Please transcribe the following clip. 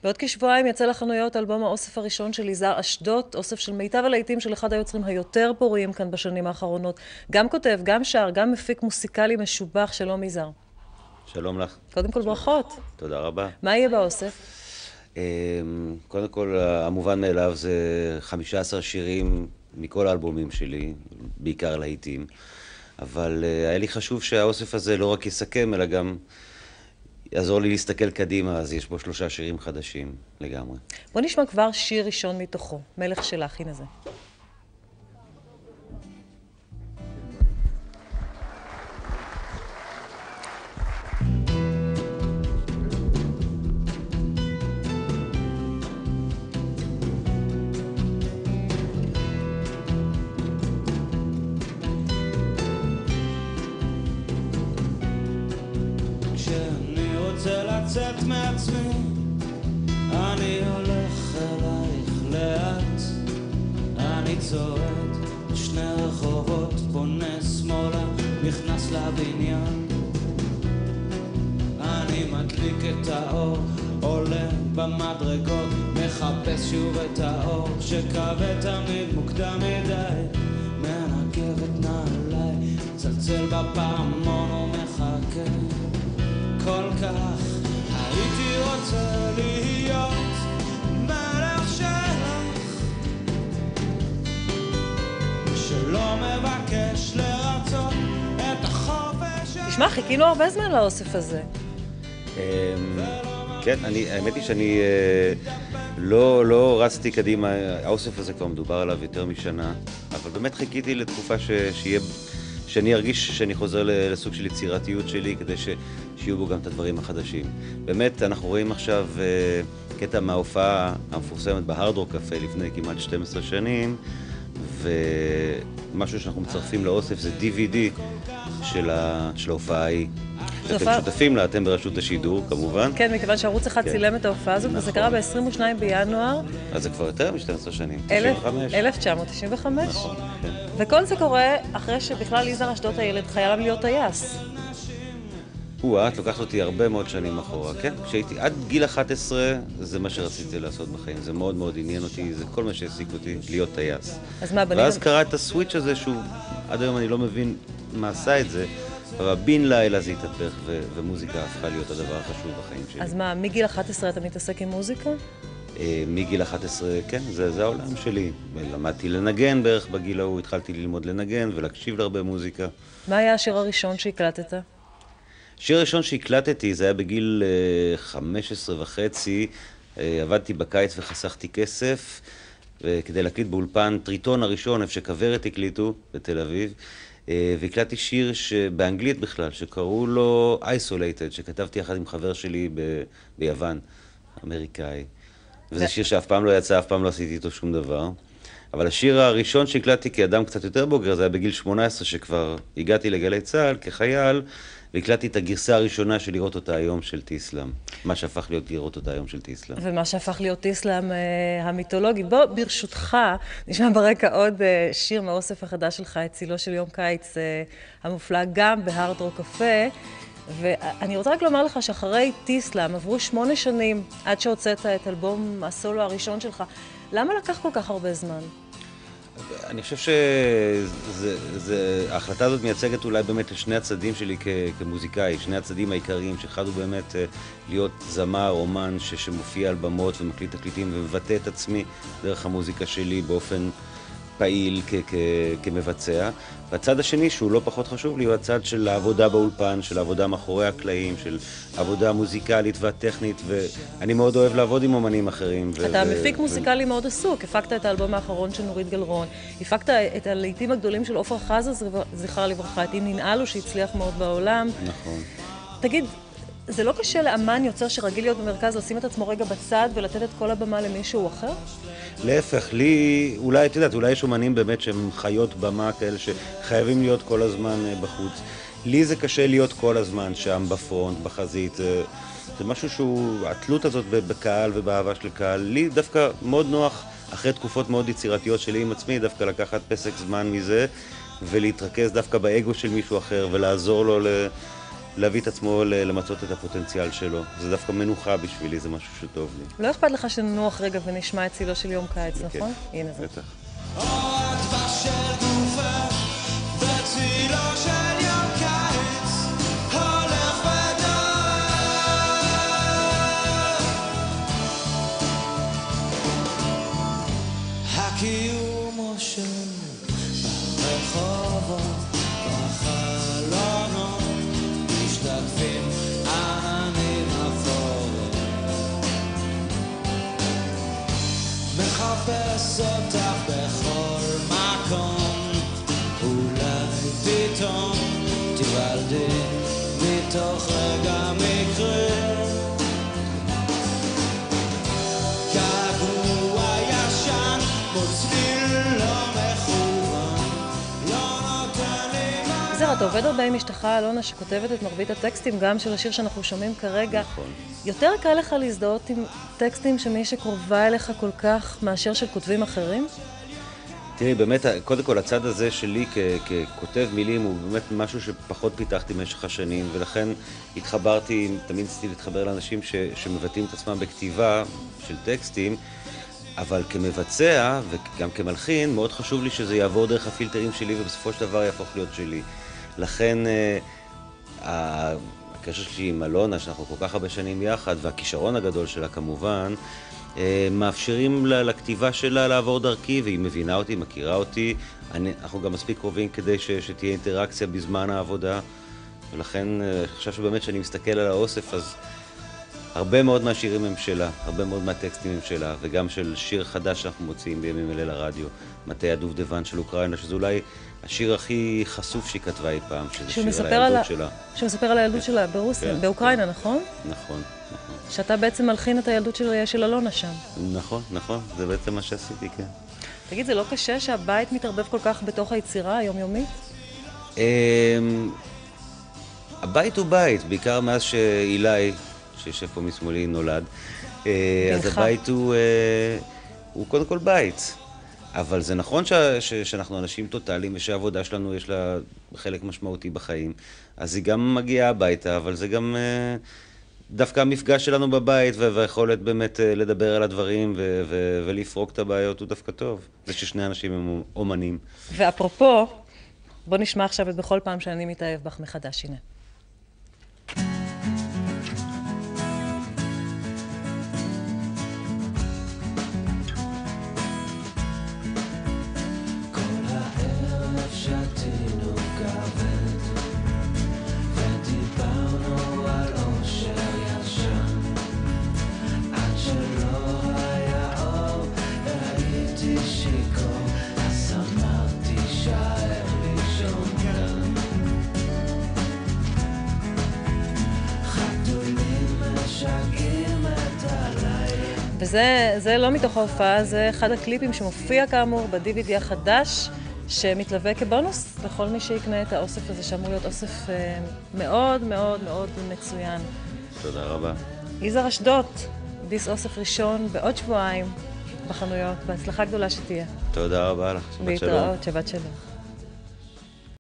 בעוד כשבועיים יצא לחנויות אלבום האוסף הראשון של יזהר אשדוד, אוסף של מיטב הלהיטים של אחד היוצרים היותר פוריים כאן בשנים האחרונות. גם כותב, גם שר, גם מפיק מוסיקלי משובח. שלום יזהר. שלום לך. קודם כל ברכות. תודה רבה. מה יהיה באוסף? קודם כל, המובן מאליו זה 15 שירים מכל האלבומים שלי, בעיקר להיטים. אבל היה לי חשוב שהאוסף הזה לא רק יסכם, אלא גם יעזור לי להסתכל קדימה, אז יש בו 3 שירים חדשים לגמרי. בוא נשמע כבר שיר ראשון מתוכו, מלך שלך, הנה זה. כשאני רוצה לצאת מעצמי, אני הולך אלייך לאט. אני צועד 2 רחובות, פונה שמאלה, נכנס לבניין. אני מדליק את האור, עולה במדרגות, מחפש שוב את האור שקווה תמיד מוקדם מדי. מנגב את נעליי, צלצל בפעמון ומחכה. כל כך הייתי רוצה להיות מלך שלך, שלא מבקש לרצות את החופש. תשמע, חיכינו הרבה זמן לאוסף הזה. כן, האמת היא שאני לא רצתי קדימה, האוסף הזה כבר מדובר עליו יותר משנה, אבל באמת חיכיתי לתקופה שאני ארגיש שאני חוזר לסוג של יצירתיות שלי, כדי שיהיו בו גם את הדברים החדשים. באמת, אנחנו רואים עכשיו קטע מההופעה המפורסמת בהארד רוק קפה לפני כמעט 12 שנים, ומשהו שאנחנו מצרפים לאוסף זה DVD של ההופעה ההיא. אתם שותפים לה, אתם ברשות השידור, כמובן. כן, מכיוון שערוץ אחד צילם את ההופעה הזאת, וזה קרה ב-22 בינואר. אז זה כבר יותר מ-12 שנים, 1995. נכון, כן. וכל זה קורה אחרי שבכלל יזהר אשדוד הילד חייב להיות טייס. את לוקחת אותי הרבה מאוד שנים אחורה, כן? כשהייתי עד גיל 11, זה מה שרציתי לעשות בחיים. זה מאוד מאוד עניין אותי, זה כל מה שהעסיק אותי, להיות טייס. אז מה, בנים? ואז קרה את הסוויץ' הזה שהוא, עד היום אני לא מבין מה עשה את זה, אבל בן לילה זה התהפך, ומוזיקה הפכה להיות הדבר החשוב בחיים שלי. אז מה, מגיל 11 אתה מתעסק עם מוזיקה? מגיל 11, כן, זה העולם שלי. למדתי לנגן בערך בגיל ההוא, התחלתי ללמוד לנגן ולהקשיב להרבה מוזיקה. מה היה השיר הראשון שהקלטת? השיר הראשון שהקלטתי, זה היה בגיל 15 וחצי, עבדתי בקיץ וחסכתי כסף, כדי להקליט באולפן טריטון הראשון, איפה שכוורת הקליטו בתל אביב, והקלטתי שיר באנגלית בכלל, שקראו לו Isolated, שכתבתי יחד עם חבר שלי ביוון, אמריקאי. וזה שיר שאף פעם לא יצא, אף פעם לא עשיתי איתו שום דבר. אבל השיר הראשון שהקלטתי כאדם קצת יותר בוגר, זה היה בגיל 18, שכבר הגעתי לגלי צה"ל כחייל, והקלטתי את הגרסה הראשונה של לראות אותה היום של טיסלאם. מה שהפך להיות לראות אותה היום של טיסלאם. ומה שהפך להיות טיסלאם המיתולוגי. בוא, ברשותך, נשמע ברקע עוד שיר מהאוסף החדש שלך, את צילו של יום קיץ המופלא, גם בהארד רוק קפה. ואני רוצה רק לומר לך שאחרי טיסלאם עברו 8 שנים עד שהוצאת את אלבום הסולו הראשון שלך. למה לקח כל כך הרבה זמן? אני חושב שההחלטה הזאת מייצגת אולי באמת לשני הצדדים שלי כמוזיקאי, שני הצדדים העיקריים, שאחד הוא באמת להיות זמר, אומן שמופיע על במות ומקליט תקליטים ומבטא את עצמי דרך המוזיקה שלי באופן פעיל כמבצע. והצד השני, שהוא לא פחות חשוב לי, הוא הצד של העבודה באולפן, של העבודה מאחורי הקלעים, של עבודה מוזיקלית והטכנית, ואני מאוד אוהב לעבוד עם אומנים אחרים. אתה מפיק מוזיקלי מאוד עסוק, הפקת את האלבום האחרון של נורית גלרון, הפקת את הלהיטים הגדולים של עופרה חזה, זכרה לברכה, את אם ננעלו שהצליח מאוד בעולם. נכון. תגיד, זה לא קשה לאמן יוצר שרגיל להיות במרכז, לשים את עצמו רגע בצד ולתת את כל הבמה למישהו אחר? להפך, לי, אולי, את יודעת, אולי יש אומנים באמת שהם חיות במה כאלה שחייבים להיות כל הזמן בחוץ. לי זה קשה להיות כל הזמן שם בפרונט, בחזית. זה משהו שהוא, התלות הזאת בקהל ובאהבה של קהל. לי דווקא מאוד נוח, אחרי תקופות מאוד יצירתיות שלי עם עצמי, דווקא לקחת פסק זמן מזה ולהתרכז דווקא באגו של מישהו אחר ולעזור לו להביא את עצמו למצות את הפוטנציאל שלו. זה דווקא מנוחה בשבילי, זה משהו שטוב לי. לא אכפת לך שננוח רגע ונשמע את צילו של יום קיץ, נכון? הנה זה. בטח. הדבש של גופך וצילו של יום קיץ הולך ודועך. הקיום מושל ברחובות בחלונות משתקפים עננים אפורים. מחפש אותך בכל מקום, אולי פתאום תיוולדי מתוך רגע מקרה. געגוע ישן כמו צליל לא מכוון, לא נותן לי מה. יזהר, אתה עובד הרבה עם אשתך אלונה שכותבת את מרבית הטקסטים, גם של השיר שאנחנו שומעים כרגע. נכון. יותר קל לך להזדהות עם טקסטים שמי שקרובה אליך כל כך מאשר של כותבים אחרים? תראי, באמת, קודם כל, הצד הזה שלי ככותב מילים הוא באמת משהו שפחות פיתחתי במשך השנים, ולכן התחברתי, תמיד ניסיתי להתחבר לאנשים שמבטאים את עצמם בכתיבה של טקסטים, אבל כמבצע וגם כמלחין, מאוד חשוב לי שזה יעבור דרך הפילטרים שלי ובסופו של דבר יהפוך להיות שלי. לכן, הקשר שלי עם אלונה, שאנחנו כל כך הרבה שנים יחד, והכישרון הגדול שלה כמובן, מאפשרים לכתיבה שלה לעבור דרכי, והיא מבינה אותי, מכירה אותי. אנחנו גם מספיק קרובים כדי שתהיה אינטראקציה בזמן העבודה, ולכן אני חושב שבאמת שאני מסתכל על האוסף, אז הרבה מאוד מהשירים הם שלה, הרבה מאוד מהטקסטים הם שלה, וגם של שיר חדש שאנחנו מוציאים בימים אלה לרדיו, מטה הדובדבן של אוקראינה, שזה אולי השיר הכי חשוף שהיא כתבה אי פעם, שזה שיר על הילדות שלה. שמספר על הילדות שלה ברוסיה, באוקראינה, נכון? נכון. שאתה בעצם מלחין את הילדות של אלונה שם. נכון, זה בעצם מה שעשיתי, כן. תגיד, זה לא קשה שהבית מתערבב כל כך בתוך היצירה היומיומית? הבית הוא בית, בעיקר מאז שאילי, שיושב פה משמאלי, נולד. אז הבית הוא קודם כל בית. אבל זה נכון שאנחנו אנשים טוטליים ושהעבודה שלנו יש לה חלק משמעותי בחיים. אז היא גם מגיעה הביתה, אבל זה גם דווקא המפגש שלנו בבית והיכולת באמת לדבר על הדברים ולפרוק את הבעיות הוא דווקא טוב. זה ששני אנשים הם אומנים. ואפרופו, בוא נשמע עכשיו את בכל פעם שאני מתאהב בך מחדש, הנה. וזה לא מתוך ההופעה, זה אחד הקליפים שמופיע כאמור ב-DVD החדש, שמתלווה כבונוס לכל מי שיקנה את האוסף הזה, שאמור להיות אוסף מאוד מאוד מאוד מצוין. תודה רבה. יזהר אשדוד, דיס אוסף ראשון בעוד שבועיים בחנויות, בהצלחה גדולה שתהיה. תודה רבה לך, שבת שלום. להתראות, שבת שלום.